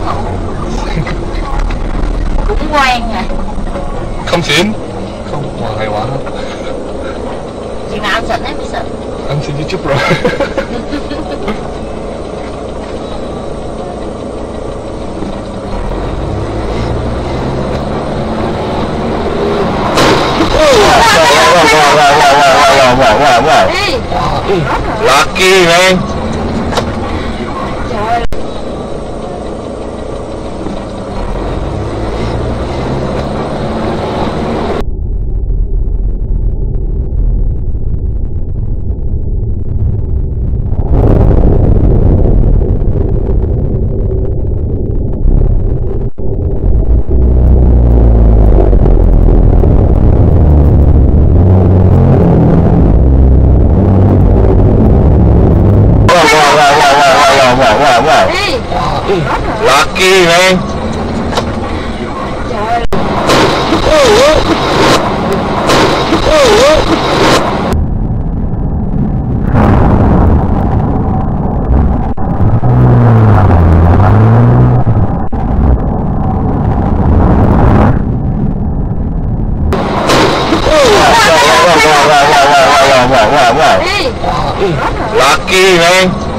Cũng ngoan à. Không xỉn. Không, wow, hay quá. Chừng nào anh xịn em mới xịn. Anh xin đi chút rồi. Ê, Lucky man. trời ơi. Ê, Lucky man. trời ơi. Ê, Lucky man.